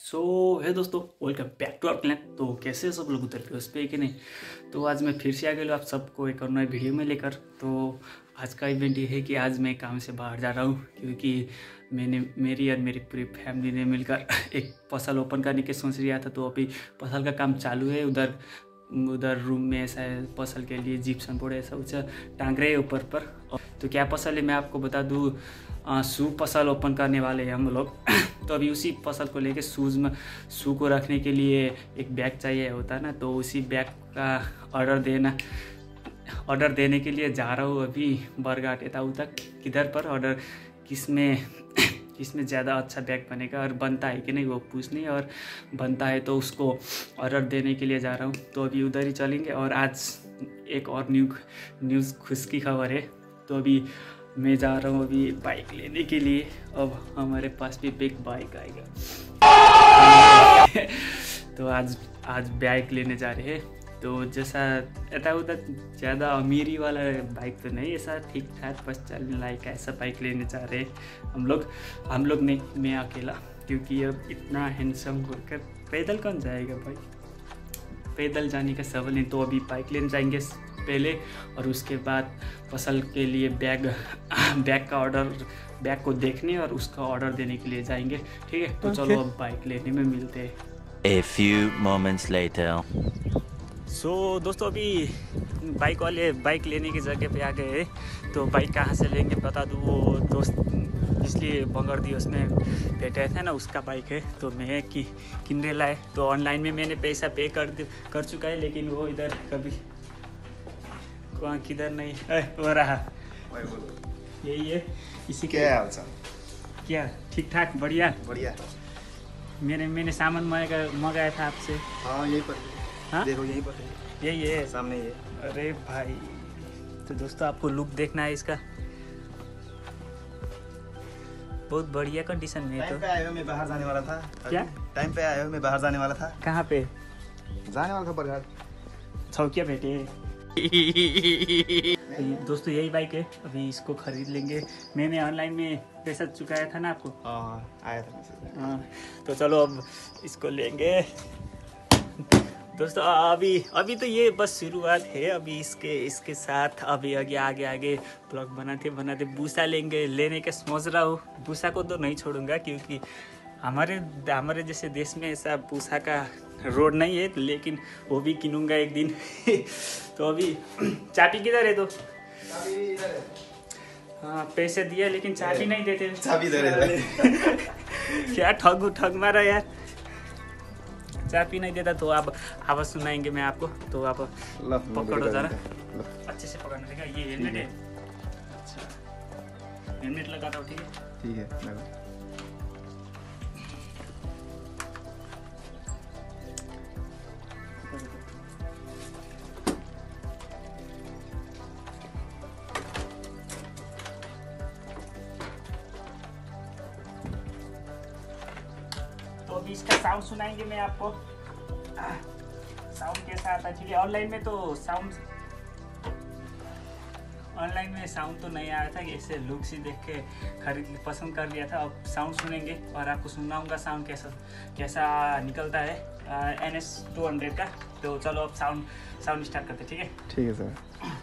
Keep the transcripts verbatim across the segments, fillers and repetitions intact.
सो hi दोस्तों, welcome back to our plan. तो कैसे सब लोग उतर पे उस पर कि नहीं। तो आज मैं फिर से आ गया आप सबको एक और नए वीडियो में लेकर। तो आज का इवेंट ये है कि आज मैं काम से बाहर जा रहा हूँ, क्योंकि मैंने मेरी और मेरी पूरी फैमिली ने मिलकर एक फसल ओपन करने की सोच लिया था। तो अभी फसल का काम चालू है। उधर उधर रूम में ऐसा है, फसल के लिए जिप्सम बोर्ड ऐसा उच्चा टांग रहे ऊपर पर। तो क्या फसल है मैं आपको बता दूँ, शू फसल ओपन करने वाले हैं हम लोग। तो अभी उसी फसल को लेके शूज़ में शू को रखने के लिए एक बैग चाहिए होता है ना, तो उसी बैग का ऑर्डर देना ऑर्डर देने के लिए जा रहा हूँ अभी बरघाट एताऊ तक। किधर पर ऑर्डर किस में किस में ज़्यादा अच्छा बैग बनेगा और बनता है कि नहीं वो पूछने, और बनता है तो उसको ऑर्डर देने के लिए जा रहा हूँ। तो अभी उधर ही चलेंगे। और आज एक और न्यू न्यूज़ खुश की खबर है। तो अभी मैं जा रहा हूँ अभी बाइक लेने के लिए। अब हमारे पास भी बिग बाइक आएगा। तो आज आज बाइक लेने जा रहे हैं। तो जैसा ऐसा होता ज़्यादा अमीरी वाला बाइक तो नहीं, ऐसा ठीक ठाक बस चलने लायक ऐसा बाइक लेने जा रहे हैं हम लोग हम लोग नहीं, मैं अकेला। क्योंकि अब इतना हैंडसम होकर पैदल कौन जाएगा भाई, पैदल जाने का सवाल नहीं। तो अभी बाइक लेने जाएंगे पहले, और उसके बाद फसल के लिए बैग बैग का ऑर्डर बैग को देखने और उसका ऑर्डर देने के लिए जाएंगे। ठीक है, तो okay. चलो अब बाइक लेने में मिलते हैं। A few moments later. So so, दोस्तों अभी बाइक वाले बाइक लेने की जगह पे आ गए। तो बाइक कहाँ से लेंगे बता दूँ, वो दोस्त इसलिए बंगर दिवस में बैठे थे ना, उसका बाइक है। तो मैं कि किन्ने लाए, तो ऑनलाइन में मैंने पैसा पे कर कर चुका है, लेकिन वो इधर कभी वहाँ किधर नहीं हो रहा। यही है इसी के क्या हाल चाल, क्या ठीक ठाक बढ़िया बढ़िया। मैंने मैंने सामान मंगाया मंगाया था आपसे। हाँ यहीं पर, हाँ देखो यहीं पर है, यही है सामने ये। अरे भाई, तो दोस्तों आपको लुक देखना है इसका, बहुत बढ़िया कंडीशन में है। टाइम तो पे आया हो, मैं बाहर जाने वाला था। क्या टाइम पे आया हो, मैं बाहर जाने वाला था। कहाँ पे जाने वाला था बरघाट। छौकिया बेटे। दोस्तों यही बाइक है, अभी इसको खरीद लेंगे। मैंने ऑनलाइन में पैसा चुकाया था ना आपको। हाँ आया था मैसेज। हाँ, तो चलो अब इसको लेंगे। दोस्तों अभी अभी तो ये बस शुरुआत है। अभी इसके इसके साथ अभी आगे आगे आगे ब्लॉग बनाते बनाते भूसा लेंगे लेने के सोच रहा हूँ। भूसा को तो नहीं छोड़ूंगा, क्योंकि हमारे हमारे जैसे देश में ऐसा भूसा का रोड नहीं है, लेकिन वो भी किनूंगा एक दिन। तो अभी चाबी किधर है? तो चाबी इधर है। हाँ पैसे दिए लेकिन चाबी नहीं देते। चाबी इधर है। क्या ठग ठग मारा यार, चाबी नहीं देता। तो आप आवाज़ सुनाएंगे मैं आपको, तो आप पकड़ो जरा, अच्छे से पकड़ना। देखा ये हेलमेट है। अच्छा हेलमेट लगाता हूँ, ठीक है ठीक है लगा। तो अभी इसका साउंड सुनाएंगे मैं आपको, साउंड कैसा आता है। ठीक है, ऑनलाइन में तो साउंड ऑनलाइन में साउंड तो नहीं आया था, ऐसे लुक से देख के खरीद पसंद कर लिया था। अब साउंड सुनेंगे और आपको सुनाऊंगा साउंड कैसा कैसा निकलता है एन एस टू हंड्रेड का। तो चलो अब साउंड साउंड स्टार्ट करते, ठीक है। ठीक है सर।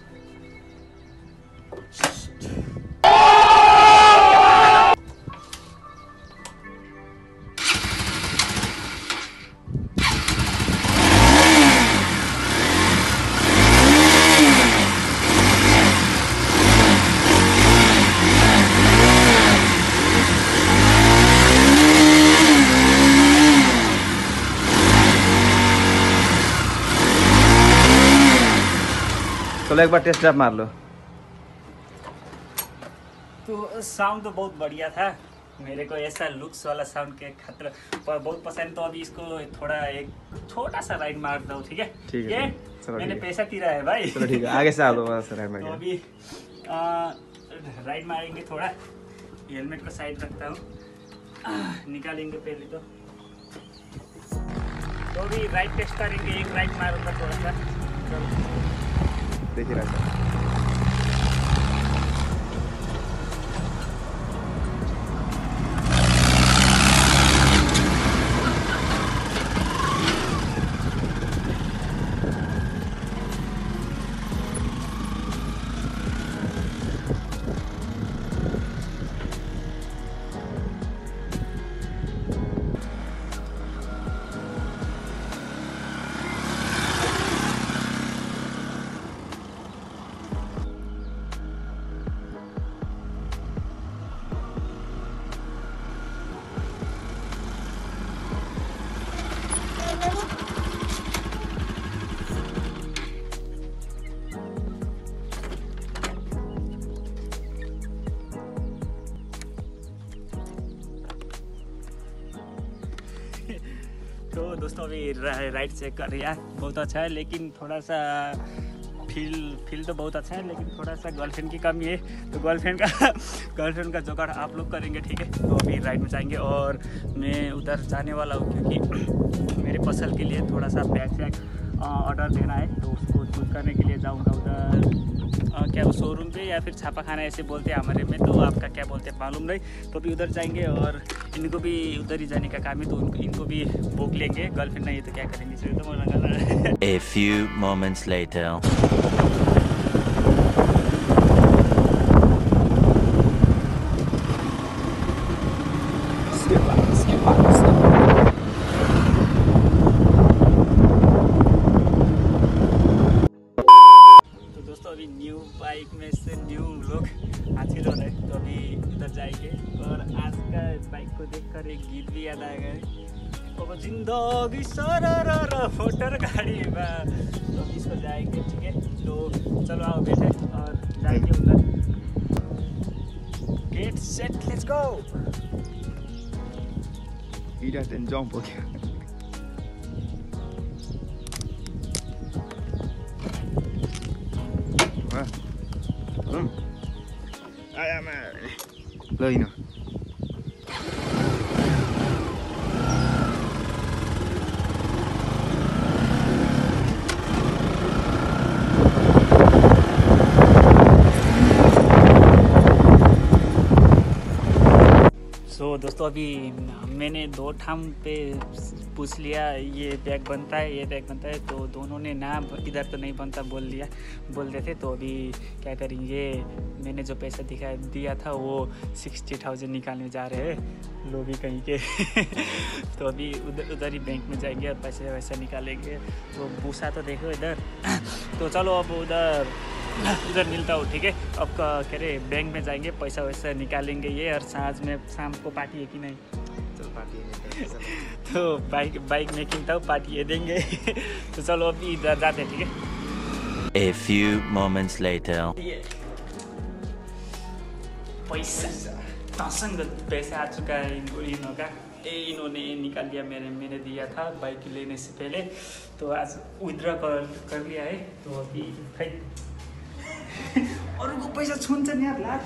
चलो एक बार टेस्ट ड्राइव मार लो। तो साउंड तो बहुत बढ़िया था, मेरे को ऐसा लुक्स वाला साउंड के खतरा पर बहुत पसंद। तो अभी इसको थोड़ा एक छोटा सा राइड मार दो, ठीक है। ठीक है मैंने पैसा तिरा है भाई। चलो ठीक है, आगे से आ दो बस राइड मार। तो अभी राइड मारेंगे थोड़ा, हेलमेट को साइड रखता हूँ, निकालेंगे पहले तो तो अभी राइड टेस्ट करेंगे। एक राइड मारूंगा थोड़ा सा, देखिए राइड। दोस्तों अभी राइड चेक कर रही है, बहुत अच्छा है, लेकिन थोड़ा सा फील फील तो बहुत अच्छा है, लेकिन थोड़ा सा गर्लफ्रेंड की कमी है। तो गर्लफ्रेंड का गर्लफ्रेंड का जुगाड़ आप लोग करेंगे, ठीक है। तो अभी राइड में जाएंगे और मैं उधर जाने वाला हूँ क्योंकि मेरे फसल के लिए थोड़ा सा बैग वैग ऑर्डर देना है, तो उसको चूज करने के लिए जाऊँगा उधर आ, क्या शोरूम पे या फिर छापा खाना ऐसे बोलते हैं हमारे में, तो आपका क्या बोलते हैं मालूम नहीं। तो अभी उधर जाएंगे और इनको भी उधर ही जाने का काम है, तो उनको इनको भी बुक लेंगे। गर्लफ्रेंड नहीं है तो क्या करेंगे, इसलिए तो मना कर रहा है। A few moments later. अभी न्यू बाइक में से न्यू लोग हासिल हो रहे हैं, तो अभी इधर जाएंगे। और आज का बाइक को देखकर एक गीत भी याद आएगा, अब जिंदगी सरर मोटर गाड़ी में, तो इसको जाएंगे, ठीक है। तो चलो आओ बैठे और जाएंगे उधर। Get set let's go. इधर टेन जंप हो गया। Hmm. Ayo, man. Lo ini. तो दोस्तों अभी मैंने दो ठाम पे पूछ लिया ये बैग बनता है, ये बैग बनता है, तो दोनों ने ना इधर तो नहीं बनता बोल लिया बोल रहे थे। तो अभी क्या करेंगे, मैंने जो पैसा दिखा दिया था वो सिक्सटी थाउजेंड निकालने जा रहे हैं लोग ही कहीं के। तो अभी उधर उधर ही बैंक में जाएंगे और पैसे वैसे निकालेंगे। तो भूसा तो देखो इधर। तो चलो अब उधर उधर मिलता हूँ, ठीक है। अब कह रहे बैंक में जाएंगे, पैसा वैसा निकालेंगे ये, और साँझ में शाम को पार्टी है कि नहीं? चल पार्टी है। तो बाइक बाइक में किनता हूँ, पार्टी ये देंगे। तो चलो अभी इधर जाते हैं, ठीक है। A few moments later. पैसा तसँग पैसा आ चुका है इनको इनों का, ए इन्होंने निकाल लिया, मेरे मैंने दिया था बाइक लेने से पहले। तो आज विथड्रॉ कर कर लिया है। तो अभी खै अरूको पैसा छुन्छ नि यार लाख।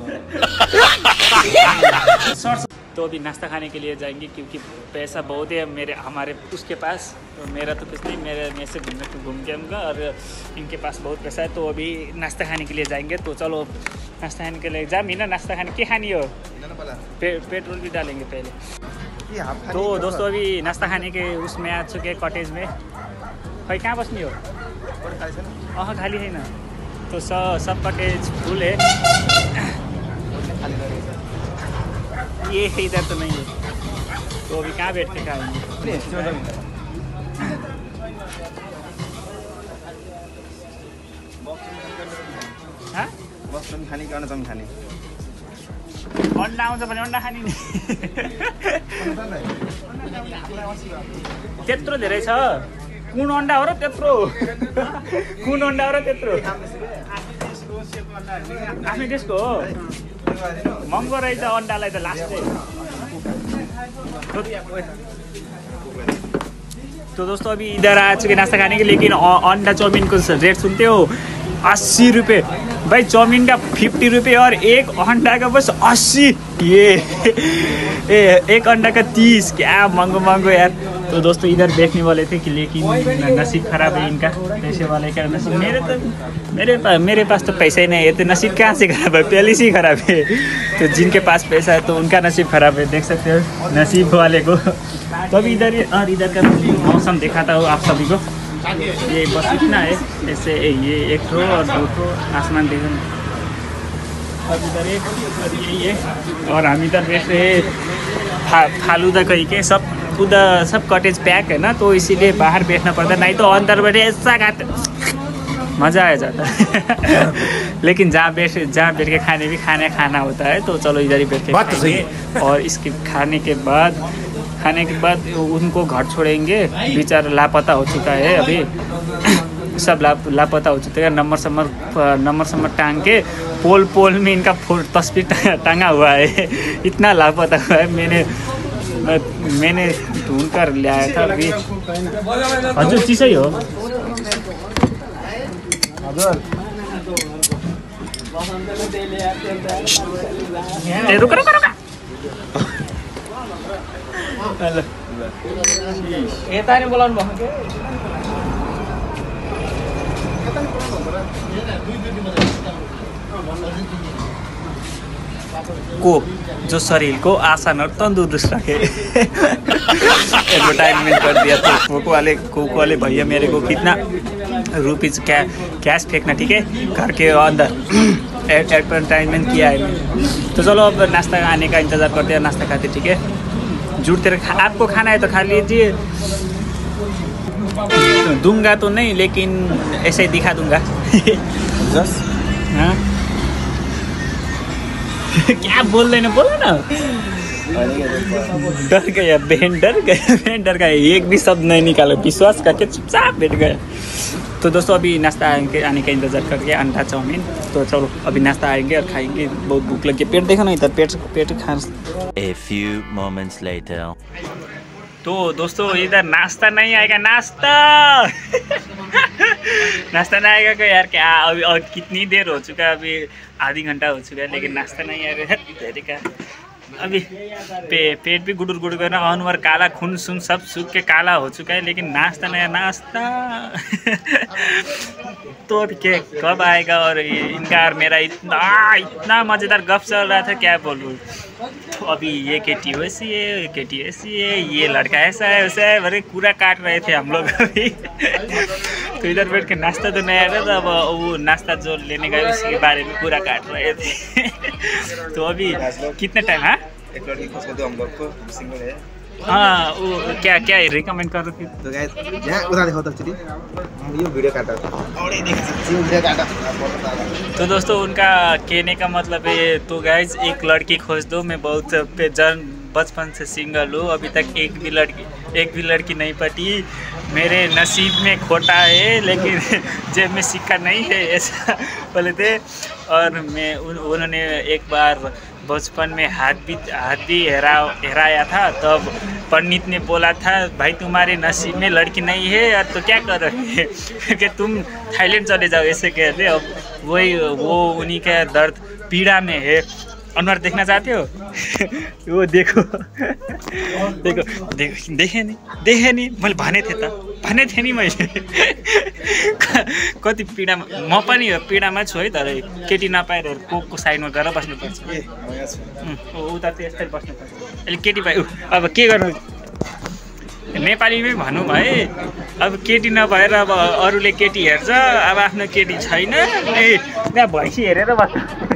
तो अभी नाश्ता खाने के लिए जाएंगे क्योंकि पैसा बहुत है मेरे हमारे उसके पास। तो मेरा तो कुछ नहीं, मेरे मैं से घूमने घूम के आऊँगा और इनके पास बहुत पैसा है। तो अभी नाश्ता खाने के लिए जाएंगे। तो चलो नाश्ता खाने के लिए जा मीना, नाश्ता खाने के खानी हो, पे, पेट्रोल भी डालेंगे पहले। तो दोस्तों अभी नाश्ता खाने के उसमें आ चुके कॉटेज में। खै कहाँ बस्ने हो? अह खाली छैन। तो सब सब कॉटेज फुल है, ये इधर तो नहीं है। तो अभी कहाँ बैठ के खाएंगे? हाँ मशरूम खाने कि अन्डा खाने? अन्डा आउँछ भने अन्डा खाने नि। त्यत्रो धेरै छ, कुन अन्डा हो र त्यत्रो? कुन अन्डा हो र त्यत्रो? आफ्नै देशको हो, महँगो रहेछ अन्डालाई त लास्ट। तो दोस्तों अभी इधर आ चुके नाश्ता खाने के, लेकिन अंडा चाउमीन को रेट सुनते हो अस्सी रुपये भाई, चाउमीन का फिफ्टी रुपये और एक अंडा का बस अस्सी। ये ए, एक अंडा का तीस, क्या महंगो महंगो यार। तो दोस्तों इधर देखने वाले थे कि लेकिन नसीब खराब है इनका, पैसे वाले का नसीब। मेरे तो मेरे पास मेरे पास तो पैसा ही नहीं है, तो नसीब कहाँ से खराब है, पहले से ही खराब है। तो जिनके पास पैसा है तो उनका नसीब खराब है, देख सकते हो नसीब वाले को। तो अभी इधर और इधर का मौसम दिखाता हूँ आप सभी को। ये बस इतना है, ऐसे ये एक ठो और दो ठो आसमान देखो, और इधर एक और यही है। और हम इधर बैठ रहे फा, फालूदा कहीं के, सब उधर सब कॉटेज पैक है ना, तो इसीलिए बाहर बैठना पड़ता, नहीं तो अंदर बैठे ऐसा खाते मज़ा आ जाता। लेकिन जहाँ बैठ जहाँ बैठ के खाने भी खाने खाना होता है। तो चलो इधर ही बैठ के खाएंगे, और इसके खाने के बाद खाने के बाद उनको घर छोड़ेंगे। बेचारा लापता हो चुका है अभी, सब ला लापता हो चुका है। नंबर समर नंबर समर टांग के पोल पोल में इनका तस्वीर टांगा हुआ है, इतना लापता हुआ है। मैंने मैंने ढूंढ कर लाया था अभी। हजुर चिसै हो ए रुक रुक रुक हेलो यता नि बोलाउनु भएको के को जो शरीर को आसान और तंदुरुस्त रखे एडवर्टाइजमेंट कर दिया तो कोको वाले कोको वाले भैया मेरे को कितना रुपीज कै कैश फेंकना ठीक है घर के अंदर एडवर्टाइजमेंट किया है। तो चलो अब नाश्ता आने का इंतज़ार करते हैं, नाश्ता खाते ठीक है। जुड़ते रख आपको खाना है तो खा लीजिए, दूंगा तो नहीं लेकिन ऐसे ही दिखा दूंगा। हाँ क्या बोल रहे ना बोलो ना। डर गया बहन, डर गया बहन, डर गया, एक भी शब्द नहीं निकाला, विश्वास करके चुपचाप बैठ गया। तो दोस्तों अभी नाश्ता आएंगे आने का इंतज़ार करके अंडा चाउमीन। तो चलो अभी नाश्ता आएंगे और खाएंगे, बहुत भूख लगी। पेट देखो ना इधर, पेट पेट खा। A few moments later. तो दोस्तों इधर नाश्ता नहीं आएगा, नाश्ता नाश्ता नहीं आएगा क्या यार, क्या अभी और कितनी देर हो चुका है, अभी आधी घंटा हो चुका है लेकिन नाश्ता नहीं आ रहा है। अभी पे, पेट भी गुडुर गुडुर करना, अनुहार काला, खून सुन सब सूख के काला हो चुका है लेकिन नाश्ता नहीं, नाश्ता तो अभी क्या कब आएगा। और इनका और मेरा इतना इतना मज़ेदार गप चल रहा था क्या बोलूँ। तो अभी ये केटी वैसी है, ये केटी ऐसी है, ये लड़का ऐसा है वैसा है, बड़े कूड़ा काट रहे थे हम लोग अभी। तो इधर बैठ के नाश्ता तो नहीं आ रहा था, अब वो नाश्ता जो लेने गए उसके बारे में पूरा काट रहे थे। तो अभी कितना टाइम है एक लड़की खोज कर दो हम लोग को, सिंगल है। हाँ वो क्या क्या रिकमेंड कर रहे थे। तो गाइस यहाँ उधर देखो तो चलिए हम ये वीडियो काटा और ये देखिए वीडियो काटा। तो दोस्तों उनका कहने का मतलब है, तो गाइस एक लड़की खोज दो, मैं बहुत पे जन बचपन से सिंगल हूँ, अभी तक एक भी लड़की एक भी लड़की नहीं पटी, मेरे नसीब में खोटा है लेकिन जेब में सिक्का नहीं है, ऐसा बोले थे। और मैं उन, उन्होंने एक बार बचपन में हाथ भी हाथ भी हेरा हेराया था, तब पंडित ने बोला था भाई तुम्हारे नसीब में लड़की नहीं है यार, तो क्या कर रहे हैं कि तुम थाईलैंड चले जाओ, ऐसे कहते। अब वही वो उन्हीं का दर्द पीड़ा में है। अनवर देखना चाहते हो वो देखो देखो देखो देखे नहीं देखे नहीं मैले भने थिएँ त भने थिएँ नि मैले कति पीडामा म पनि पीडामा छु है, तर केटी नपाएर कोकको साइडमा गएर बस्नुपर्छ। उता त यस्तै बस्नुपर्छ। अहिले केटी पाइ अब के गर्नु, नेपालीमै भनौँ है, अब केटी नभएर अब अरूले केटी हेर्छ, अब आफ्नो केटी छैन, ए त्यहाँ भैँसी हेरेर बस्छ,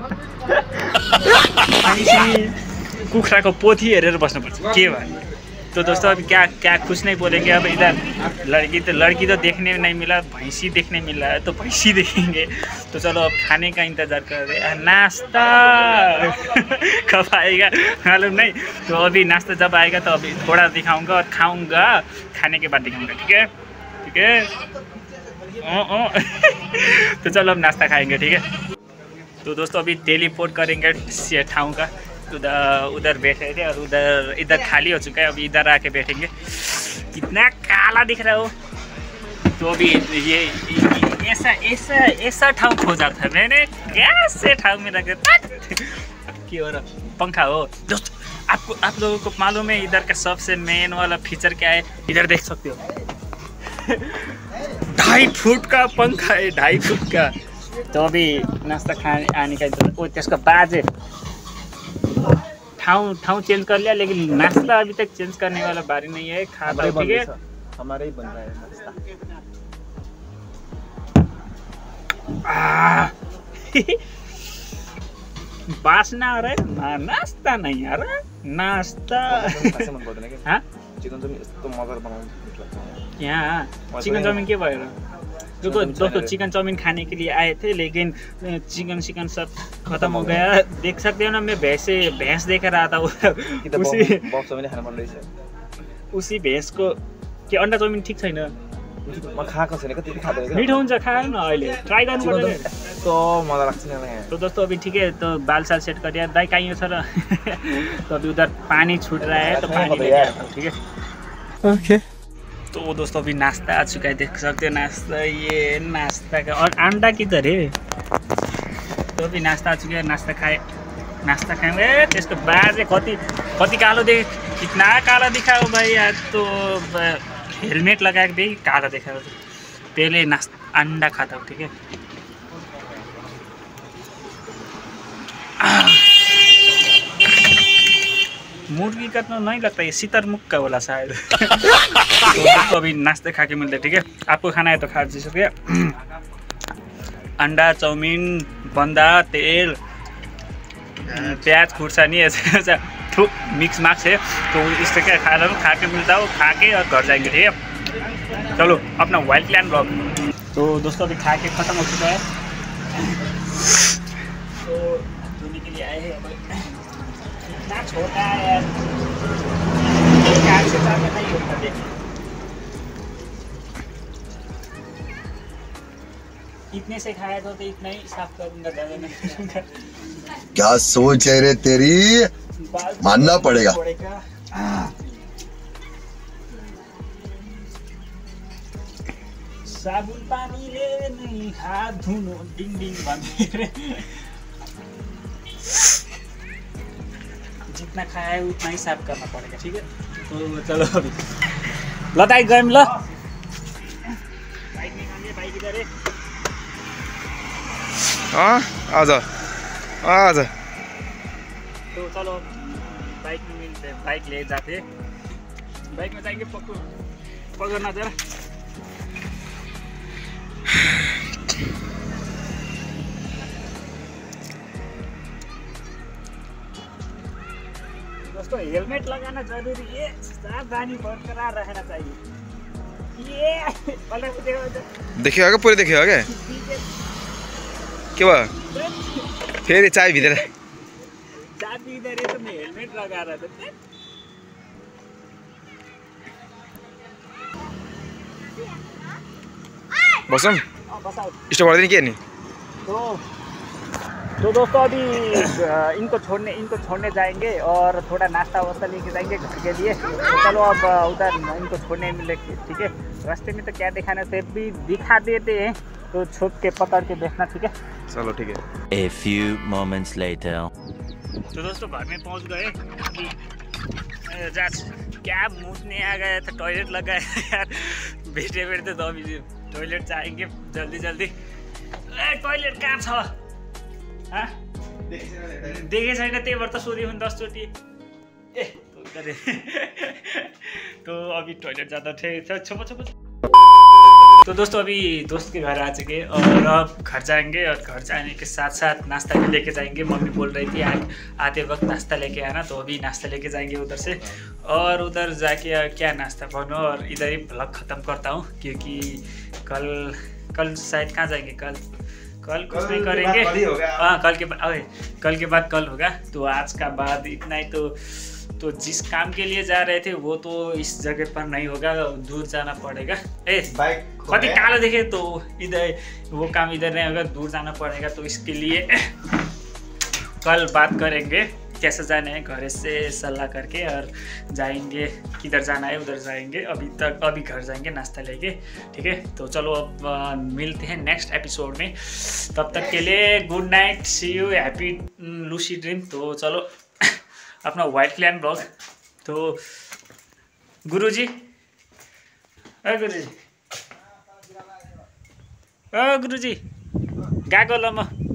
कुखुराको पोथी हेरेर बस्नुपर्छ के भयो। तो दोस्तों अभी क्या क्या कुछ नहीं बोलेंगे। अब इधर लड़की तो लड़की तो देखने में नहीं मिला, भैंसी देखने मिला है तो भैंसी देखेंगे। तो चलो अब खाने का इंतज़ार कर रहे हैं, नाश्ता कब आएगा मालूम नहीं। तो अभी नाश्ता जब आएगा तो अभी थोड़ा दिखाऊंगा और खाऊंगा, खाने के बाद दिखाऊंगा, ठीक है ठीक है। ओ ओ तो चलो अब नाश्ता खाएंगे, ठीक है। तो दोस्तों अभी टेलीपोर्ट करेंगे ठाऊँ का, उधर उधर बैठे थे और उधर इधर खाली हो चुका है, अभी इधर आके बैठेंगे। कितना काला दिख रहा हो। तो अभी ये ऐसा ऐसा ऐसा ठाऊँ खोजा था मैंने, कैसे ठाऊँ में रख दिया कि और पंखा हो। दोस्तों आपको आप लोगों को मालूम है इधर का सबसे मेन वाला फीचर क्या है, इधर देख सकते हो ढाई फुट का पंखा है, ढाई फुट का। तो अभी नाश्ता खाने आने का ओ त्यसको बाजे ठाउँ ठाउँ चेंज कर लिया, लेकिन नाश्ता अभी तक चेंज करने वाला बारी नहीं है। खा ठीक है, हमारे ही बन रहा है नाश्ता। बासना आ रहा है ना, नाश्ता नहीं आ रहा नाश्ता। हाँ चिकन चाउमिन यस्तो मजाले बनाउनु यहाँ चिकन चाउमिन के भयो र? देखो दोस्तों चिकन चाउमीन खाने के लिए आए थे, लेकिन चिकन चिकन सब खत्म हो गया। देख सकते हो ना, मैं भैंस भैंस देख रहा था उसी बफ चाउमिन खान मन रहेछ। उसी भैंस को के अंडा चाउमीन ठीक छैन, म खाएको छैन कति खाँदैन क्या मिठो हुन्छ खाएर न अहिले ट्राई गर्नुपर्छ नि तो मजा लाग्छ नि मलाई तो दोस्तों अभी ठीक है तो बाल साल सेट कर दिया दाई कहीं सर तो अभी उधर पानी छूट रहा है तो पानी लेके आता हूँ ठीक है ओके तो दोस्तों अभी नाश्ता आ चुका है देख सकते हो नाश्ता ये नाश्ता का और अंडा किधर है तो अभी नाश्ता आ चुका है नाश्ता खाए नाश्ता खाएंगे त्यसको बाद कति कति कालो देख कितना काला दिखाओ भाई आज तो हेलमेट लगा के भी काला दिखाओ पहले नाश्ता अंडा खाता हूँ ठीक है मुर्गी का तो नहीं लगता ये सीतरमुख का वाला शायद तो अभी नाश्ते खा के मिलते ठीक है आपको खाना है तो खा दीजिए अंडा चाउमीन बंदा तेल प्याज खुर्सानी ऐसा मिक्स मार्क्स है तो इस तरह का खाना खा के मिलता हो खा के और घर जाएंगे ठीक है चलो अपना वाइल्ड क्लैन ब्लॉग तो दोस्तों अभी खा के खत्म हो चुका है तो धोने के लिए आए हैं इतना छोटा है यार से ज़्यादा नहीं होता देख इतने से खाया तो इतना ही साफ कर दूंगा ज़्यादा नहीं क्या सोच है रे तेरी मानना पड़ेगा साबुन पानी ले नहीं हाथ धुनो डिंग डिंग भन्ने जितना खाया है उतना ही साफ करना पड़ेगा ठीक है तो चलो अभी ल दाइ गयौँ ल बाइक निकाल्ने बाइक इधर है हाँ आजा आजा तो चलो बाइक में मिलते बाइक ले जाते बाइक में जाएंगे पकड़ पकड़ना जरा दोस्तों हेलमेट लगाना जरूरी है सावधानी बरकरार रहना चाहिए ये देखियो क्या पूरे देखियो क्या के भयो फेरि चाबी भित्र चाबी इधर है तो मैं हेलमेट लगा रहा था बसौँ स्टप गर्दैन के नि तो तो दोस्तों अभी इनको छोड़ने इनको छोड़ने जाएंगे और थोड़ा नाश्ता वास्ता लेके जाएंगे घर के लिए तो चलो अब उधर इनको छोड़ने मिले ठीक है रास्ते में तो क्या दिखाना है भी दिखा देते हैं तो छुप के पकड़ के देखना ठीक है चलो ठीक है A few moments later. तो दोस्तों घर में पहुंच गए क्या मुझने आ गया था टॉयलेट लगाया यार बैठे बैठे तो अभी टॉयलेट जाएंगे जल्दी जल्दी टॉयलेट कहाँ छ देखे छैन त्यही भएर त सोध्यो भने दसचोटि ए तो अभी टॉयलेट जाता थे छुप छुप तो दोस्तों अभी दोस्त के घर आ चुके और अब घर जाएंगे और घर जाने के साथ साथ नाश्ता भी लेके जाएंगे मम्मी बोल रही थी आज आते वक्त नाश्ता लेके आना तो अभी नाश्ता लेके जाएंगे उधर से और उधर जाके क्या नाश्ता बनो और इधर ही ब्लॉग ख़त्म करता हूँ क्योंकि कल कल शायद कहाँ जाएंगे कल कल कुछ नहीं करेंगे हाँ कल के बाद कल के बाद कल होगा तो आज का बाद इतना ही तो तो जिस काम के लिए जा रहे थे वो तो इस जगह पर नहीं होगा दूर जाना पड़ेगा ए कति कालो देखे तो इधर वो काम इधर नहीं होगा दूर जाना पड़ेगा तो इसके लिए कल बात करेंगे कैसे जाना है घर से सलाह करके और जाएंगे किधर जाना है उधर जाएंगे अभी तक अभी घर जाएंगे नाश्ता लेके ठीक है तो चलो अब आ, मिलते हैं नेक्स्ट एपिसोड में तब तक के लिए good night see you happy लूसी ड्रीम तो चलो अपना वाइल्ड क्लैन ब्लॉग तो गुरुजी अ गुरुजी अ गुरुजी गएको ल म